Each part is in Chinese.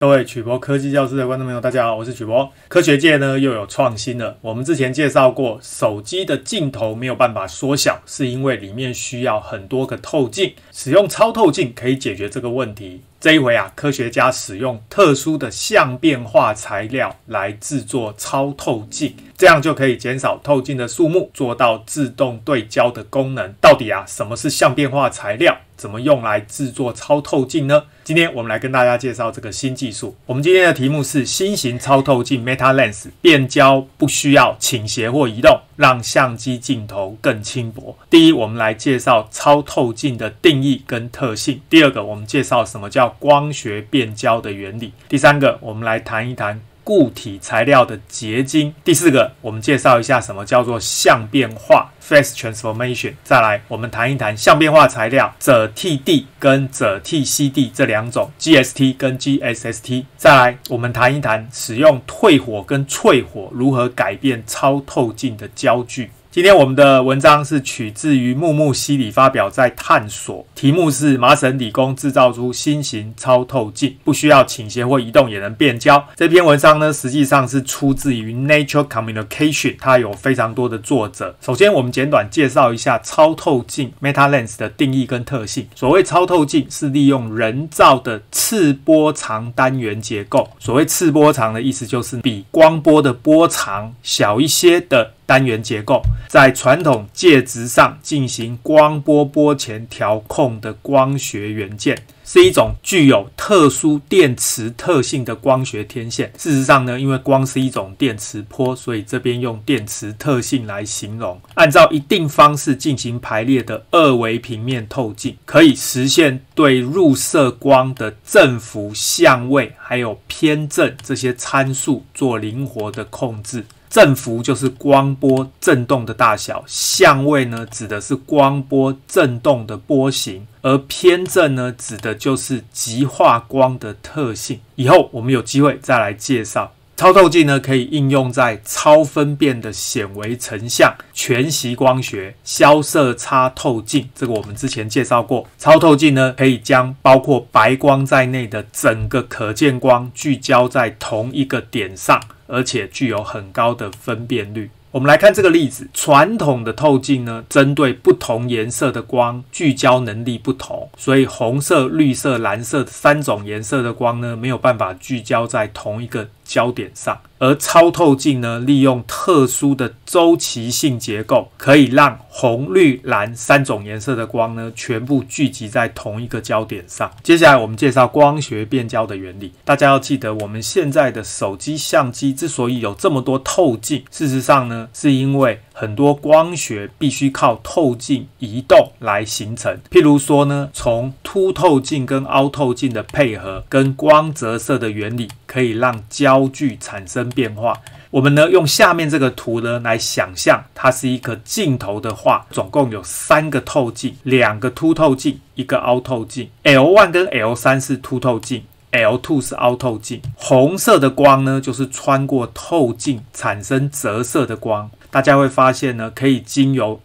各位曲博科技教室的观众朋友，大家好，我是曲博。科学界呢又有创新了。我们之前介绍过，手机的镜头没有办法缩小，是因为里面需要很多个透镜，使用超透镜可以解决这个问题。这一回科学家使用特殊的相变化材料来制作超透镜，这样就可以减少透镜的数目，做到自动对焦的功能。到底什么是相变化材料？怎么用来制作超透镜呢？今天我们来跟大家介绍这个新技术。我们今天的题目是新型超透镜 Meta Lens 变焦不需要倾斜或移动，让相机镜头更轻薄。第一，我们来介绍超透镜的定义跟特性。第二个，我们介绍什么叫光学变焦的原理。第三个，我们来谈一谈固体材料的结晶。第四个，我们介绍一下什么叫做相变化 Phase Transformation。再来，我们谈一谈相变化材料锗 TD 跟锗 TCD 这两种 GST 跟 GSST。再来，我们谈一谈使用退火跟淬火如何改变超透镜的焦距。今天我们的文章是取自于木木希里发表在探索，题目是麻省理工制造出新型超透镜，不需要倾斜或移动也能变焦。这篇文章呢，实际上是出自于 Nature Communication， 它有非常多的作者。首先我们简短介绍一下超透镜 Meta Lens 的定义跟特性。所谓超透镜是利用人造的次波长单元结构，所谓次波长的意思就是比光波的波长小一些的单元结构，在传统介质上进行光波波前调控的光学元件，是一种具有特殊电磁特性的光学天线。事实上呢，因为光是一种电磁波，所以这边用电磁特性来形容。按照一定方式进行排列的二维平面透镜，可以实现对入射光的振幅、相位还有偏振这些参数做灵活的控制。振幅就是光波振动的大小，相位呢指的是光波振动的波形，而偏振呢指的就是极化光的特性。以后我们有机会再来介绍。超透镜呢可以应用在超分辨的显微成像、全息光学、消色差透镜，这个我们之前介绍过。超透镜呢可以将包括白光在内的整个可见光聚焦在同一个点上，而且具有很高的分辨率。我们来看这个例子，传统的透镜呢，针对不同颜色的光聚焦能力不同，所以红色、绿色、蓝色三种颜色的光呢，没有办法聚焦在同一个焦点上。而超透镜呢，利用特殊的周期性结构，可以让红、绿、蓝三种颜色的光呢，全部聚集在同一个焦点上。接下来我们介绍光学变焦的原理。大家要记得，我们现在的手机相机之所以有这么多透镜，事实上呢，是因为很多光学必须靠透镜移动来形成。譬如说呢，从凸透镜跟凹透镜的配合，跟光折射的原理，可以让焦距产生变化。我们呢用下面这个图呢来想象，它是一个镜头的话，总共有3个透镜，2个凸透镜，一个凹透镜。L1 跟 L3 是凸透镜，L2 是凹透镜。红色的光呢，就是穿过透镜产生折射的光。大家会发现呢，可以经由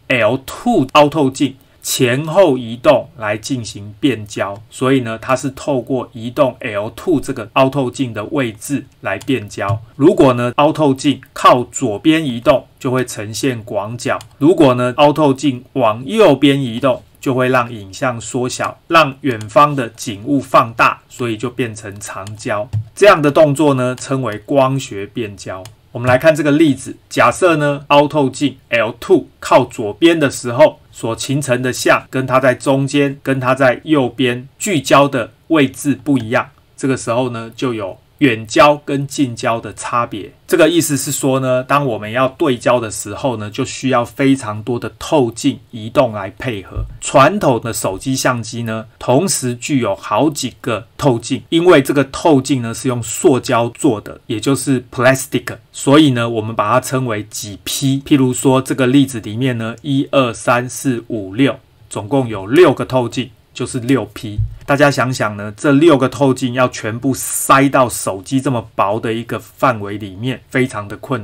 L2 凹透镜前后移动来进行变焦，所以呢，它是透过移动 L2 这个凹透镜的位置来变焦。如果呢，凹透镜靠左边移动，就会呈现广角；如果呢，凹透镜往右边移动，就会让影像缩小，让远方的景物放大，所以就变成长焦。这样的动作呢，称为光学变焦。我们来看这个例子，假设呢，凹透镜 L2 靠左边的时候，所形成的像跟它在中间跟它在右边聚焦的位置不一样，这个时候呢，就有远焦跟近焦的差别。这个意思是说呢，当我们要对焦的时候呢，就需要非常多的透镜移动来配合。传统的手机相机呢，同时具有好几个透镜，因为这个透镜呢是用塑胶做的，也就是 plastic， 所以呢，我们把它称为几批。譬如说这个例子里面呢，1、2、3、4、5、6，总共有6个透镜，就是6批。大家想想呢，这6个透镜要全部塞到手机这么薄的一个范围里面，非常的困难。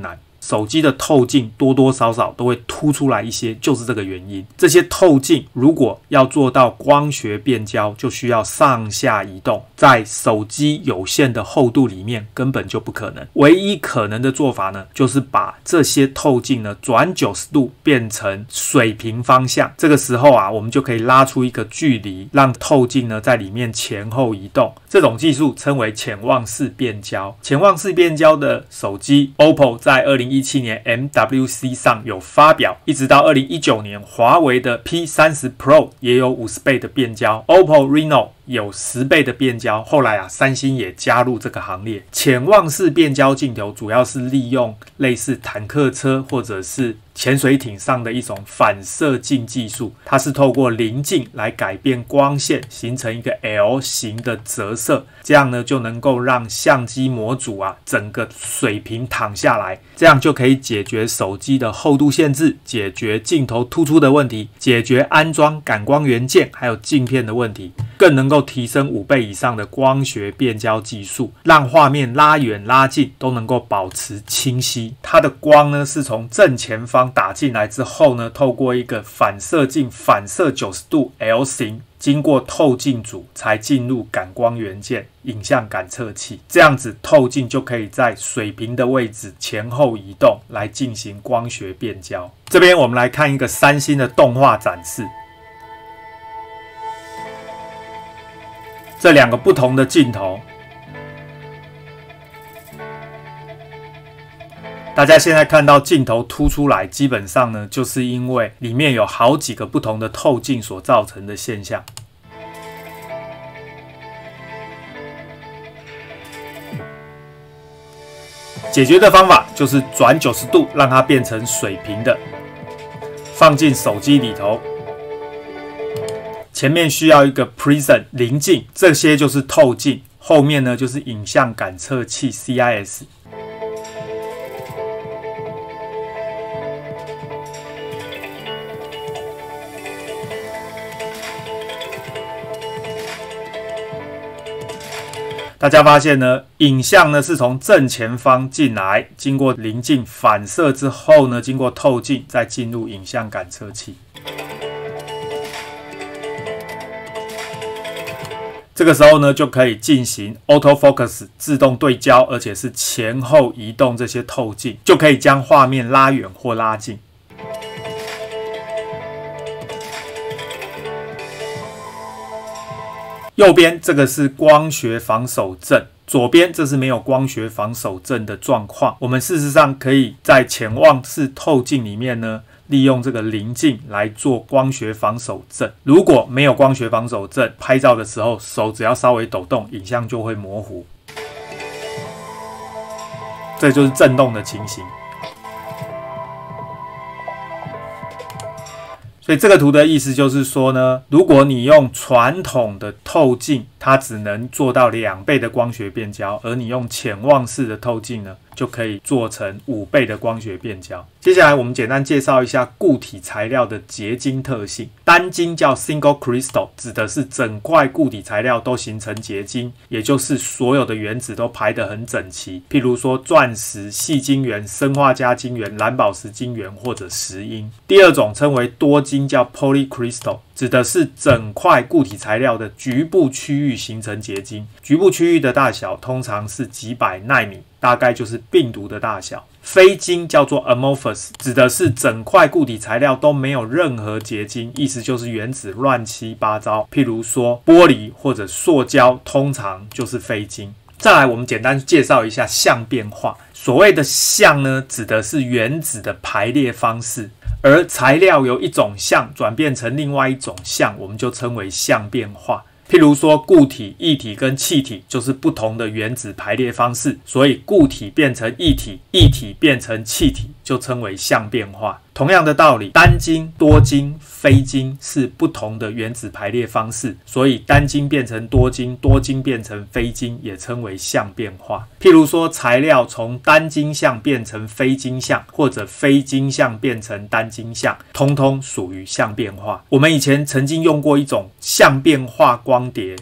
手机的透镜多多少少都会凸出来一些，就是这个原因。这些透镜如果要做到光学变焦，就需要上下移动，在手机有限的厚度里面根本就不可能。唯一可能的做法呢，就是把这些透镜呢转90度变成水平方向。这个时候啊，我们就可以拉出一个距离，让透镜呢在里面前后移动。这种技术称为潜望式变焦。潜望式变焦的手机 OPPO 在2017年 MWC 上有发表，一直到2019年华为的 P30 Pro 也有50倍的变焦， OPPO Reno 有10倍的变焦，后来啊，三星也加入这个行列。潜望式变焦镜头主要是利用类似坦克车或者是潜水艇上的一种反射镜技术，它是透过棱镜来改变光线，形成一个 L 型的折射，这样呢就能够让相机模组啊整个水平躺下来，这样就可以解决手机的厚度限制，解决镜头突出的问题，解决安装感光元件还有镜片的问题，更能够提升5倍以上的光学变焦技术，让画面拉远拉近都能够保持清晰。它的光呢是从正前方打进来之后呢，透过一个反射镜反射90度 L 型，经过透镜组才进入感光元件影像感测器，这样子透镜就可以在水平的位置前后移动来进行光学变焦。这边我们来看一个三星的动画展示，这两个不同的镜头，大家现在看到镜头凸出来，基本上呢，就是因为里面有好几个不同的透镜所造成的现象。解决的方法就是转90度，让它变成水平的，放进手机里头。前面需要一个 Prism 棱镜，这些就是透镜，后面呢就是影像感测器 CIS。大家发现呢，影像呢是从正前方进来，经过棱镜反射之后呢，经过透镜再进入影像感测器。这个时候呢，就可以进行 Autofocus 自动对焦，而且是前后移动这些透镜，就可以将画面拉远或拉近。右边这个是光学防手震，左边这是没有光学防手震的状况。我们事实上可以在潜望式透镜里面呢，利用这个棱镜来做光学防手震。如果没有光学防手震，拍照的时候手只要稍微抖动，影像就会模糊。这就是震动的情形。所以这个图的意思就是说呢，如果你用传统的透镜，它只能做到2倍的光学变焦，而你用潜望式的透镜呢，就可以做成5倍的光学变焦。接下来我们简单介绍一下固体材料的结晶特性。单晶叫 Single Crystal， 指的是整块固体材料都形成结晶，也就是所有的原子都排得很整齐，譬如说钻石、矽晶圆、砷化镓晶圆、蓝宝石晶圆或者石英。第二种称为多晶叫 Polycrystal， 指的是整块固体材料的局部区域形成结晶，局部区域的大小通常是几百纳米，大概就是病毒的大小。非晶叫做 amorphous， 指的是整块固体材料都没有任何结晶，意思就是原子乱七八糟，譬如说玻璃或者塑胶，通常就是非晶。再来，我们简单介绍一下相变化。所谓的相呢，指的是原子的排列方式，而材料由一种相转变成另外一种相，我们就称为相变化。譬如说固体、液体跟气体就是不同的原子排列方式，所以固体变成液体，液体变成气体就称为相变化。 同样的道理，单晶、多晶、非晶是不同的原子排列方式，所以单晶变成多晶，多晶变成非晶，也称为相变化。譬如说，材料从单晶相变成非晶相，或者非晶相变成单晶相，通通属于相变化。我们以前曾经用过一种相变化光碟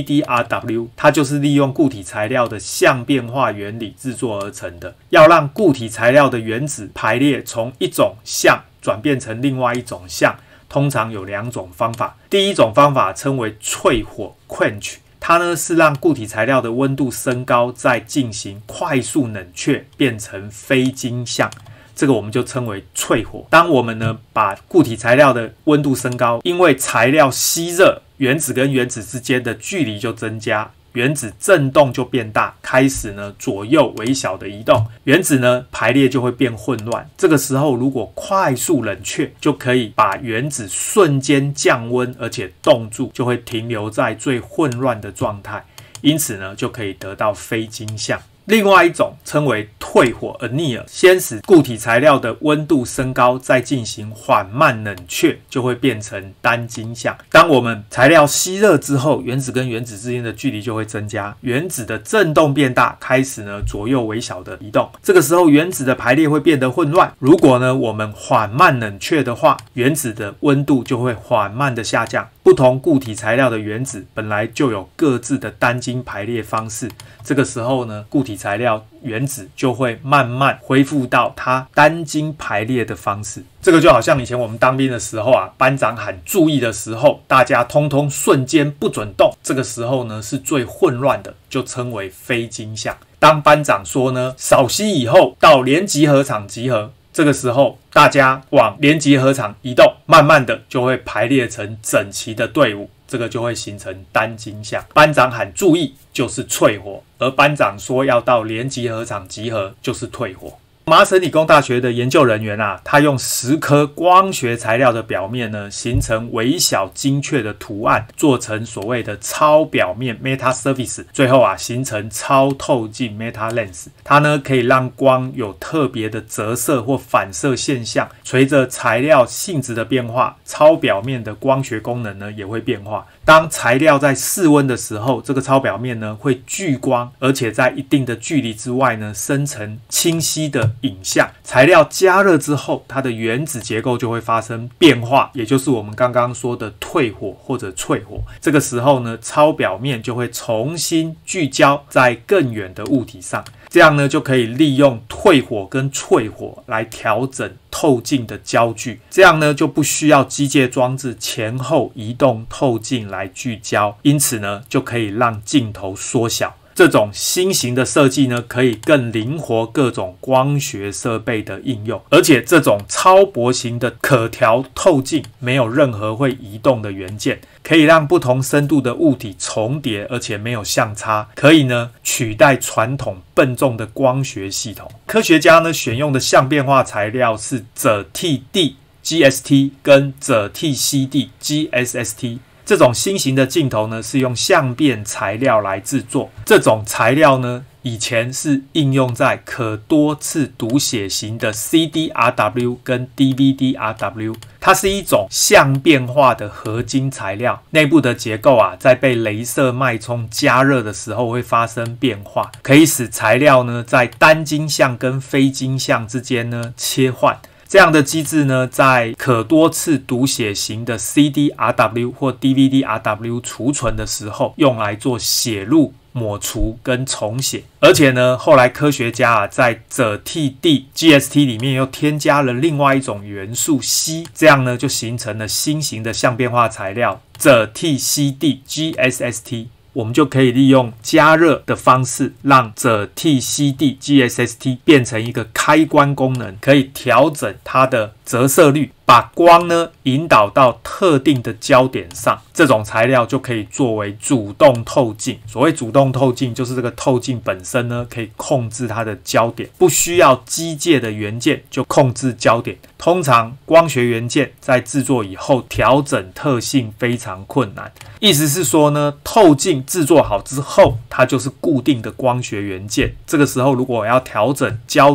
CDRW， 它就是利用固体材料的相变化原理制作而成的。要让固体材料的原子排列从一种相转变成另外一种相，通常有2种方法。第一种方法称为淬火 quench， 它呢是让固体材料的温度升高，再进行快速冷却，变成非晶相。这个我们就称为淬火。当我们呢把固体材料的温度升高，因为材料吸热，原子跟原子之间的距离就增加，原子振动就变大，开始呢左右微小的移动，原子呢排列就会变混乱。这个时候如果快速冷却，就可以把原子瞬间降温，而且冻住，就会停留在最混乱的状态，因此呢就可以得到非晶相。另外一种称为退火 anneal， 先使固体材料的温度升高，再进行缓慢冷却，就会变成单晶相。当我们材料吸热之后，原子跟原子之间的距离就会增加，原子的振动变大，开始呢左右微小的移动。这个时候原子的排列会变得混乱。如果呢我们缓慢冷却的话，原子的温度就会缓慢的下降。不同固体材料的原子本来就有各自的单晶排列方式，这个时候呢固体材料原子就会慢慢恢复到它单晶排列的方式。这个就好像以前我们当兵的时候啊，班长喊注意的时候，大家通通瞬间不准动，这个时候呢是最混乱的，就称为非晶相。当班长说呢扫息以后到连集合场集合，这个时候大家往连集合场移动，慢慢的就会排列成整齐的队伍，这个就会形成单晶相。班长喊注意就是淬火，而班长说要到连集合场集合就是退火。麻省理工大学的研究人员啊，他用10颗光学材料的表面呢，形成微小精确的图案，做成所谓的超表面 meta surface， 最后啊形成超透镜 meta lens。它呢可以让光有特别的折射或反射现象，随着材料性质的变化，超表面的光学功能呢也会变化。当材料在室温的时候，这个超表面呢会聚光，而且在一定的距离之外呢生成清晰的影像。材料加热之后，它的原子结构就会发生变化，也就是我们刚刚说的退火或者淬火。这个时候呢，超表面就会重新聚焦在更远的物体上，这样呢就可以利用退火跟淬火来调整透镜的焦距，这样呢就不需要机械装置前后移动透镜来聚焦，因此呢就可以让镜头缩小。这种新型的设计呢，可以更灵活各种光学设备的应用，而且这种超薄型的可调透镜没有任何会移动的元件，可以让不同深度的物体重叠，而且没有相差，可以呢取代传统笨重的光学系统。科学家呢选用的相变化材料是锗 Td GST 跟锗 TCd GSST。这种新型的镜头呢，是用相变材料来制作。这种材料呢，以前是应用在可多次读写型的 CDRW 跟 DVD-RW， 它是一种相变化的合金材料，内部的结构啊，在被雷射脉冲加热的时候会发生变化，可以使材料呢在单晶相跟非晶相之间呢切换。这样的机制呢，在可多次读写型的 CDRW 或 DVD-RW 储存的时候，用来做写入、抹除跟重写。而且呢，后来科学家在锗 Td GST 里面又添加了另外一种元素硒，这样呢就形成了新型的相变化材料锗 TCd GSST。我们就可以利用加热的方式，让锗 TCd GSST 变成一个开关功能，可以调整它的折射率，把光呢引导到特定的焦点上。这种材料就可以作为主动透镜。所谓主动透镜，就是这个透镜本身呢可以控制它的焦点，不需要机械的元件就控制焦点。通常光学元件在制作以后调整特性非常困难，意思是说呢，透镜制作好之后，它就是固定的光学元件。这个时候如果我要调整焦距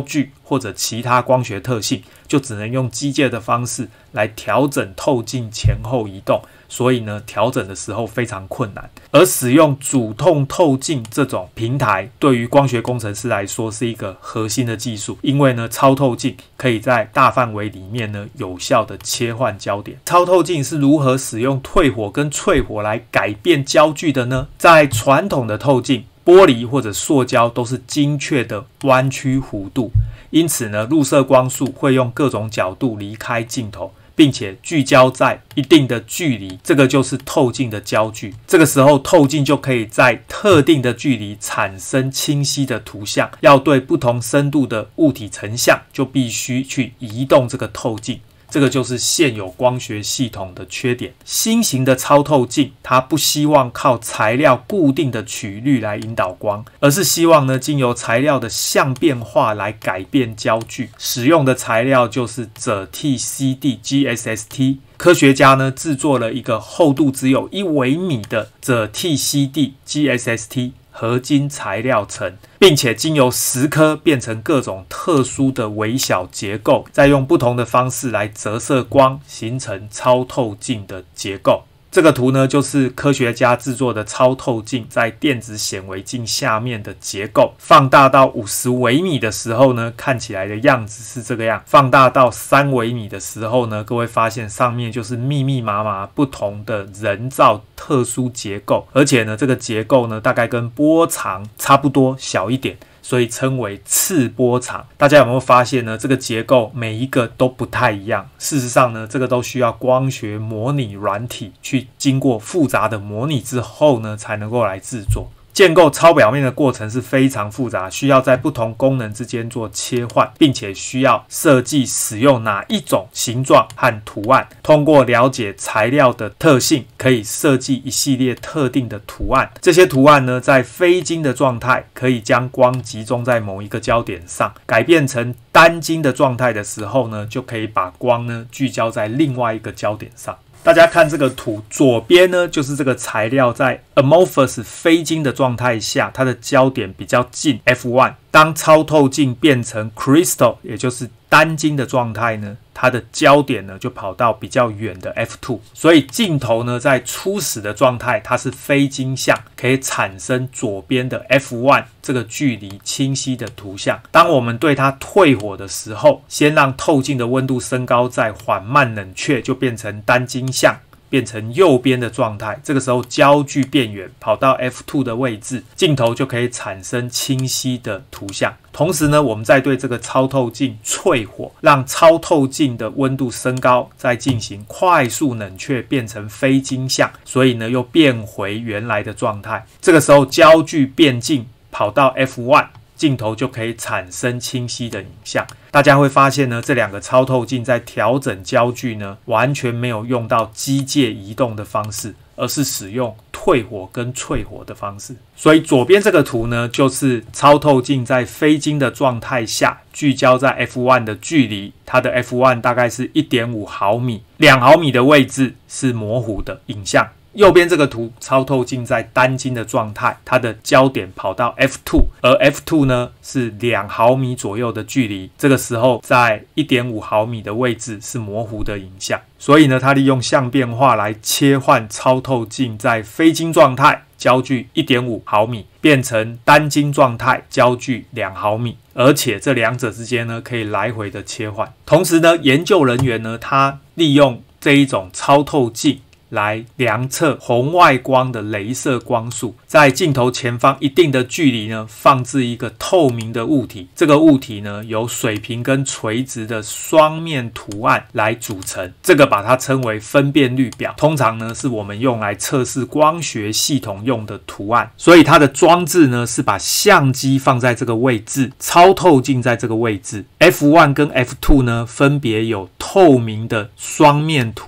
或者其他光学特性，就只能用机械的方式来调整透镜前后移动，所以呢，调整的时候非常困难。而使用主动透镜这种平台，对于光学工程师来说是一个核心的技术，因为呢，超透镜可以在大范围里面呢，有效的切换焦点。超透镜是如何使用退火跟淬火来改变焦距的呢？在传统的透镜，玻璃或者塑胶都是精确的弯曲弧度，因此呢，入射光束会用各种角度离开镜头，并且聚焦在一定的距离，这个就是透镜的焦距。这个时候透镜就可以在特定的距离产生清晰的图像。要对不同深度的物体成像，就必须去移动这个透镜。这个就是现有光学系统的缺点。新型的超透镜，它不希望靠材料固定的曲率来引导光，而是希望呢，经由材料的相变化来改变焦距。使用的材料就是锗 TCD GSST。科学家呢，制作了一个厚度只有1微米的锗 TCD GSST。合金材料层，并且经由蚀刻变成各种特殊的微小结构，再用不同的方式来折射光，形成超透镜的结构。这个图呢，就是科学家制作的超透镜在电子显微镜下面的结构。放大到50微米的时候呢，看起来的样子是这个样。放大到3微米的时候呢，各位发现上面就是密密麻麻不同的人造特殊结构，而且呢，这个结构呢，大概跟波长差不多，小一点。所以称为次波长。大家有没有发现呢？这个结构每一个都不太一样。事实上呢，这个都需要光学模拟软体去经过复杂的模拟之后呢，才能够来制作。建构超表面的过程是非常复杂，需要在不同功能之间做切换，并且需要设计使用哪一种形状和图案。通过了解材料的特性，可以设计一系列特定的图案。这些图案呢，在非晶的状态可以将光集中在某一个焦点上，改变成单晶的状态的时候呢，就可以把光呢聚焦在另外一个焦点上。大家看这个图，左边呢就是这个材料在 amorphous 非晶的状态下，它的焦点比较近 F1。当超透镜变成 crystal， 也就是单晶的状态呢，它的焦点呢就跑到比较远的 F2。所以镜头呢在初始的状态，它是非晶相，可以产生左边的 F1 这个距离清晰的图像。当我们对它退火的时候，先让透镜的温度升高，再缓慢冷却，就变成单晶相。变成右边的状态，这个时候焦距变远，跑到 F2 的位置，镜头就可以产生清晰的图像。同时呢，我们再对这个超透镜淬火，让超透镜的温度升高，再进行快速冷却，变成非晶相，所以呢又变回原来的状态。这个时候焦距变近，跑到 F1。镜头就可以产生清晰的影像。大家会发现呢，这两个超透镜在调整焦距呢，完全没有用到机械移动的方式，而是使用退火跟淬火的方式。所以左边这个图呢，就是超透镜在非晶的状态下聚焦在 F1 的距离，它的 F1 大概是 1.5 毫米，2毫米的位置是模糊的影像。右边这个图，超透镜在单晶的状态，它的焦点跑到 F2， 而 F2 呢是2毫米左右的距离，这个时候在 1.5 毫米的位置是模糊的影像。所以呢，它利用相变化来切换超透镜在非晶状态，焦距 1.5 毫米，变成单晶状态，焦距2毫米，而且这两者之间呢可以来回的切换。同时呢，研究人员呢，他利用这一种超透镜来量测红外光的雷射光束，在镜头前方一定的距离呢，放置一个透明的物体。这个物体呢，由水平跟垂直的双面图案来组成。这个把它称为分辨率表，通常呢是我们用来测试光学系统用的图案。所以它的装置呢，是把相机放在这个位置，超透镜在这个位置。F1 跟 F2 呢，分别有透明的双面图案。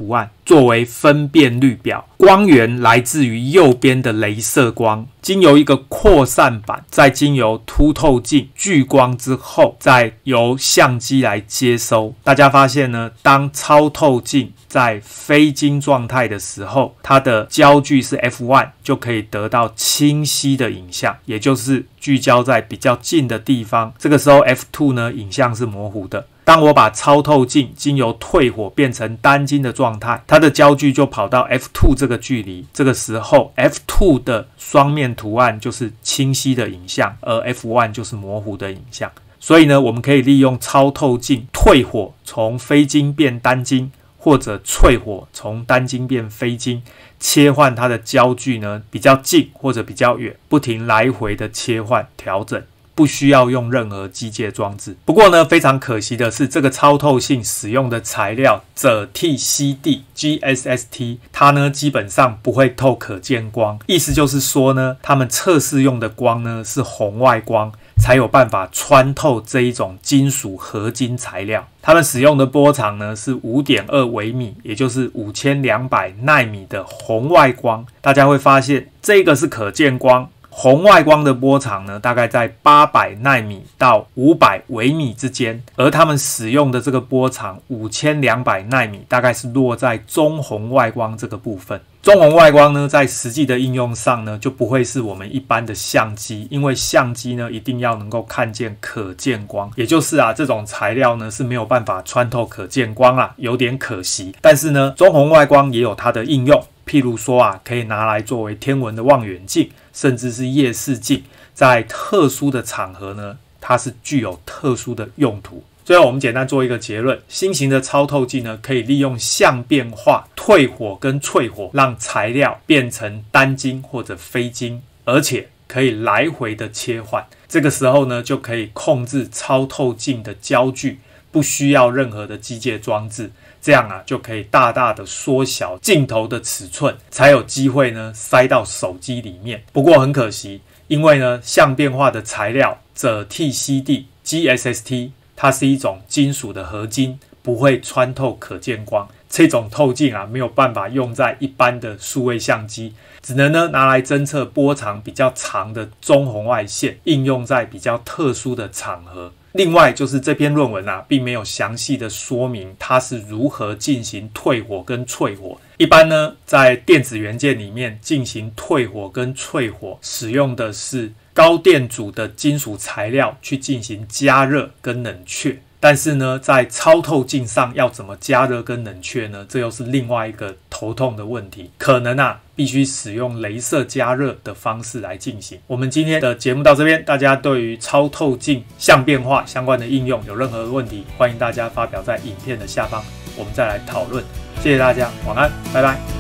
作为分辨率表。光源来自于右边的雷射光，经由一个扩散板，再经由凸透镜聚光之后，再由相机来接收。大家发现呢，当超透镜在非晶状态的时候，它的焦距是 f1， 就可以得到清晰的影像，也就是聚焦在比较近的地方。这个时候 f2 呢，影像是模糊的。当我把超透镜经由退火变成单晶的状态，它的焦距就跑到 f2 这个距离，这个时候 f2 的双面图案就是清晰的影像，而 f1 就是模糊的影像。所以呢，我们可以利用超透镜退火从非晶变单晶，或者淬火从单晶变非晶，切换它的焦距呢比较近或者比较远，不停来回的切换调整。不需要用任何机械装置。不过呢，非常可惜的是，这个超透镜使用的材料锗锑烯锭 GSST， 它呢基本上不会透可见光，意思就是说呢，他们测试用的光呢是红外光，才有办法穿透这一种金属合金材料。他们使用的波长呢是 5.2 微米，也就是5200纳米的红外光。大家会发现，这个是可见光。红外光的波长呢，大概在800纳米到500微米之间，而他们使用的这个波长5200纳米，大概是落在中红外光这个部分。中红外光呢，在实际的应用上呢，就不会是我们一般的相机，因为相机呢一定要能够看见可见光，也就是这种材料呢是没有办法穿透可见光啦，有点可惜。但是呢，中红外光也有它的应用，譬如说可以拿来作为天文的望远镜，甚至是夜视镜，在特殊的场合呢，它是具有特殊的用途。最后我们简单做一个结论，新型的超透镜呢，可以利用相变化、退火跟淬火，让材料变成单晶或者非晶，而且可以来回的切换。这个时候呢，就可以控制超透镜的焦距，不需要任何的机械装置，这样就可以大大的缩小镜头的尺寸，才有机会呢塞到手机里面。不过很可惜，因为呢相变化的材料锗锑烯锭 GSST， 它是一种金属的合金，不会穿透可见光。这种透镜没有办法用在一般的数位相机，只能呢拿来侦测波长比较长的中红外线，应用在比较特殊的场合。另外就是这篇论文并没有详细的说明它是如何进行退火跟淬火。一般呢，在电子元件里面进行退火跟淬火，使用的是高电阻的金属材料去进行加热跟冷却。但是呢，在超透镜上要怎么加热跟冷却呢？这又是另外一个头痛的问题，可能必须使用雷射加热的方式来进行。我们今天的节目到这边，大家对于超透镜相变化相关的应用有任何问题，欢迎大家发表在影片的下方，我们再来讨论。谢谢大家，晚安，拜拜。